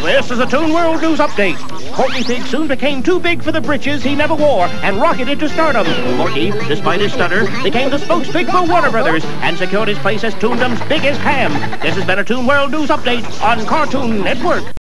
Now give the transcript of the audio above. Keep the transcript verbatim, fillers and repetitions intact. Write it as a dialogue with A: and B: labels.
A: This is a Toon World News Update. Porky Pig soon became too big for the britches he never wore and rocketed to stardom. Porky, despite his stutter, became the spokespig for Warner Brothers and secured his place as Toondom's biggest ham. This has been a Toon World News Update on Cartoon Network.